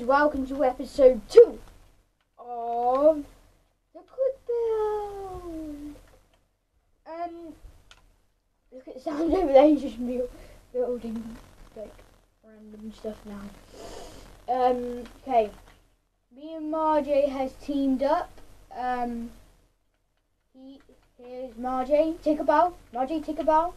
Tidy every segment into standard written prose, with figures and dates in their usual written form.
welcome to episode 2 of the Quick Build. Look at the sound over there, he's just building like random stuff now. Okay, me and Marjay has teamed up. Here's Marjay, take a bow. Marjay, take a bow.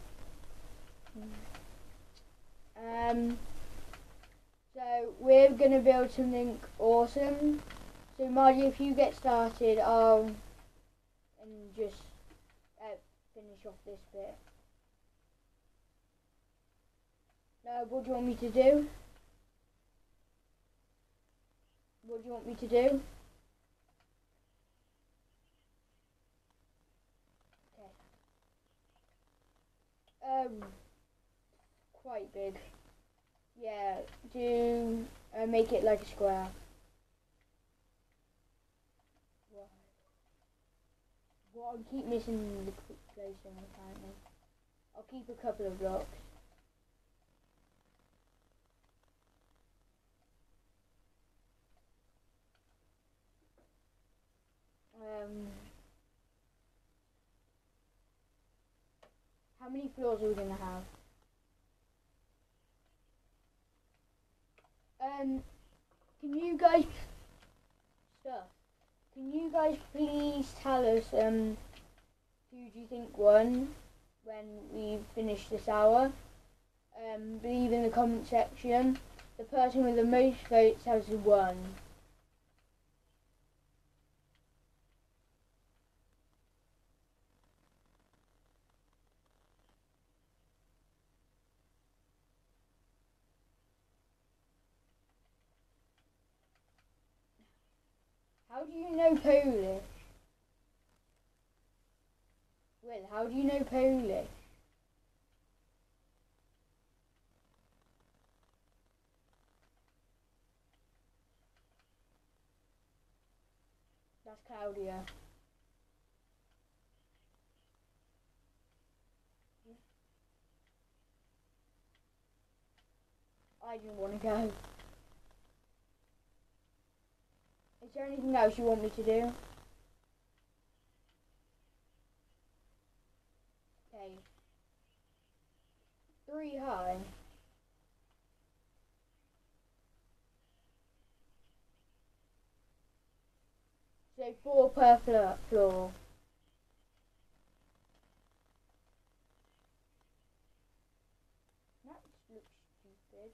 So we're gonna build something awesome. So Marjay, if you get started, I'll just finish off this bit. What do you want me to do? What do you want me to do? Okay. Quite big. Yeah, do make it like a square. Well, I keep missing the quick placing apparently. I'll keep a couple of blocks. How many floors are we gonna have? Can you guys please tell us who do you think won when we finish this hour? Leave in the comment section. The person with the most votes has won. How do you know Polish? Will, how do you know Polish? That's Claudia. I didn't want to go. Is there anything else you want me to do? Okay. 3 high. So 4 per floor. That looks stupid.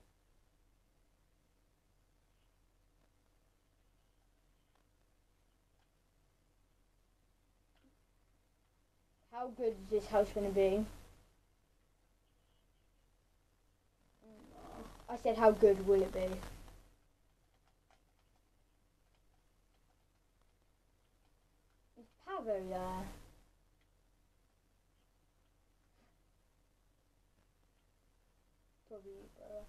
How good is this house going to be? I said how good will it be? Is Pavo there? Probably,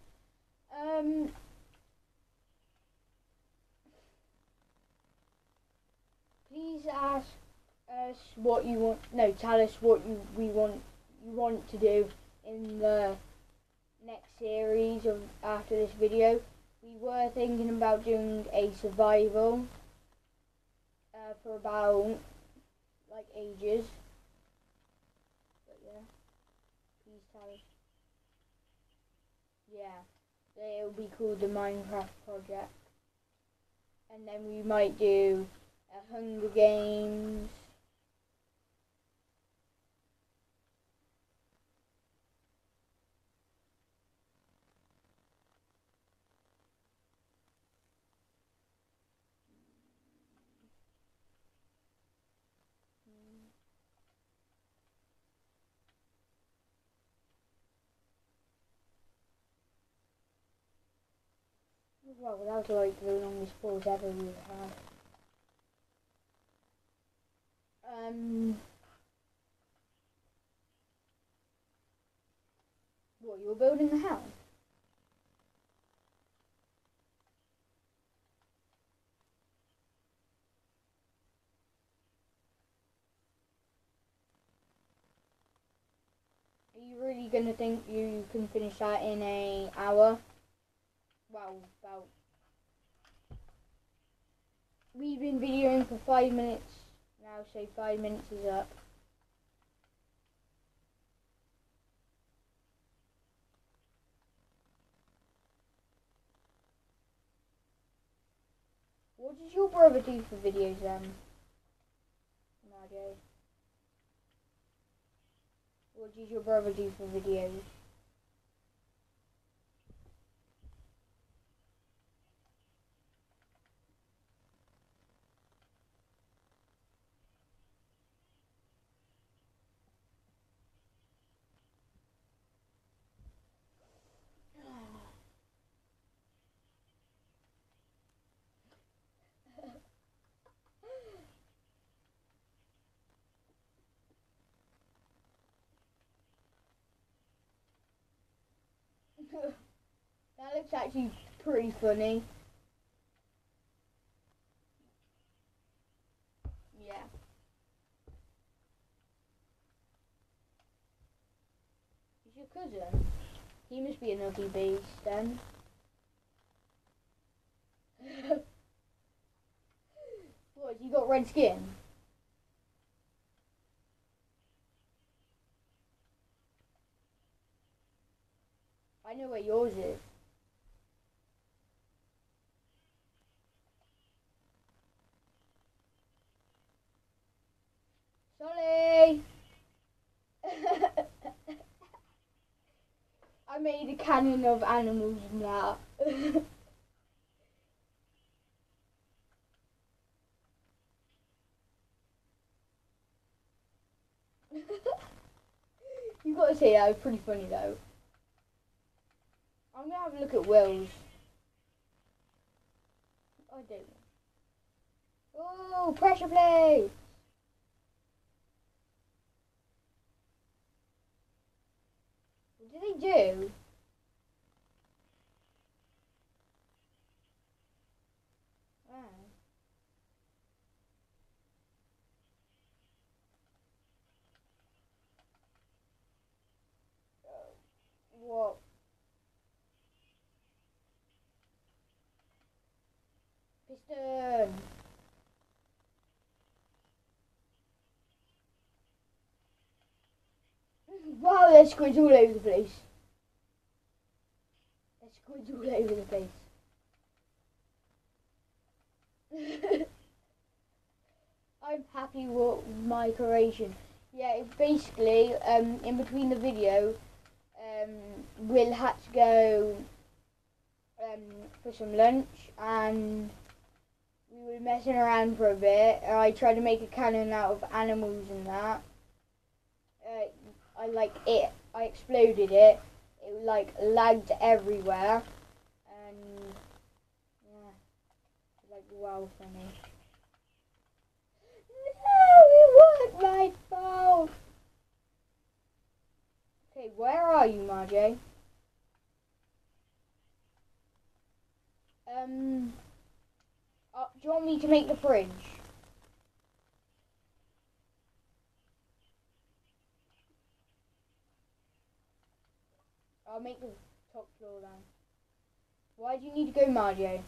please ask us what you want. No, tell us what you want to do in the next series of after this video. We were thinking about doing a survival for about like ages. But yeah, please tell us. Yeah, it will be called the Minecraft Project, and then we might do a Hunger Games. Well, that was like the longest pause ever we've had. What, you're building the house? Are you really gonna think you can finish that in an hour? Well, about we've been videoing for 5 minutes now, so 5 minutes is up. What does your brother do for videos then, Marjo? What does your brother do for videos? That looks actually pretty funny. Yeah. He's your cousin? He must be an ugly beast then. What, has he got red skin? I know where yours is. Sorry! I made a cannon of animals now. You gotta say that was pretty funny though. I'm gonna have a look at Will's. I don't know. Oh, pressure plate! What do they do? Oh. What? Piston! Wow, there's squids all over the place. There's squids all over the place. I'm happy with my creation. Yeah, it's basically, in between the video, Will had to go for some lunch, and we were messing around for a bit. I tried to make a cannon out of animals and that. I exploded it. It like lagged everywhere, and yeah, like wow funny. No, it wasn't my fault. Okay, where are you, Marjo? Do you want me to make the fridge? I'll make the top floor then. Why do you need to go, Marjo?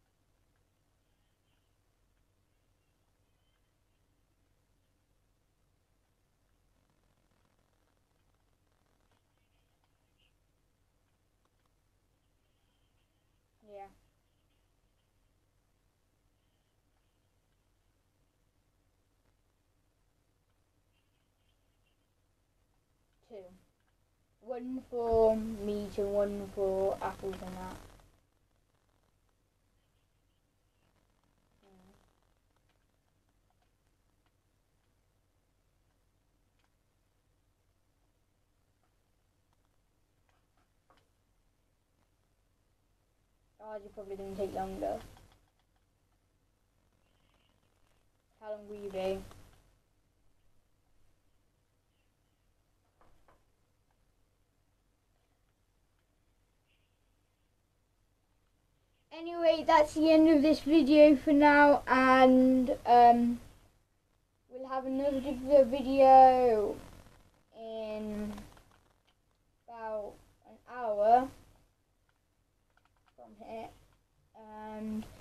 Yeah. Two. One for meat and one for apples and that. Ours are probably going to take longer. How long will you be? Anyway, that's the end of this video for now, and we'll have another video in about an hour from here, and